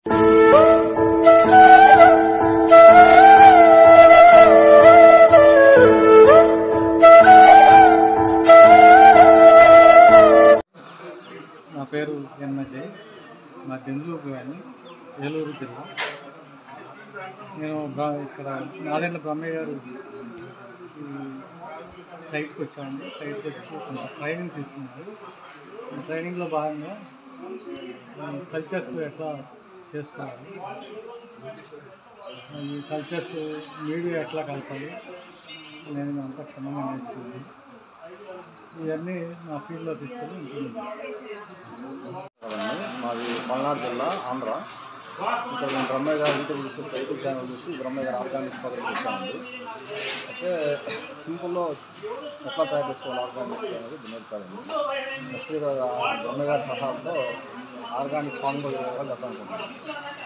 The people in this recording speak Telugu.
నా పేరు ఎన్మజయ్, మా దెందులూరు కానీ ఏలూరు జిల్లా. నేను ఇక్కడ నాదెండ్ల బ్రహ్మయ్య గారు సైట్కి వచ్చాను. సైట్కి వచ్చి కొంత ట్రైనింగ్ తీసుకున్నాను. ఈ ట్రైనింగ్లో భాగంగా కల్చర్స్ ఎట్లా చేసుకోవాలి, ఈ కల్చర్స్ మీడియా ఎట్లా కలపాలి నేను అంతా క్షుణ్ణంగా నేర్చుకున్నాను. ఇవన్నీ నా ఫీల్డ్లో తీసుకొని మాది పల్నాడు జిల్లా ఆంధ్ర. ఇక్కడ నేను బ్రహ్మయ్య గారు యూట్యూబ్ ఛానల్ చూసి బ్రహ్మయ్య గారు ఆర్గానిక్ పద్ధతి వచ్చానండి. అయితే సింపుల్లో ఎట్లా తయారు చేసుకోవాలి ఆర్గానిక్ అనేది నేర్పారండి. నెక్స్ట్ బ్రహ్మయ్య గారి సహాయంతో ఆర్గానిక్ ఫార్మ్ కూడా చేద్దాం అనుకుంటున్నాను.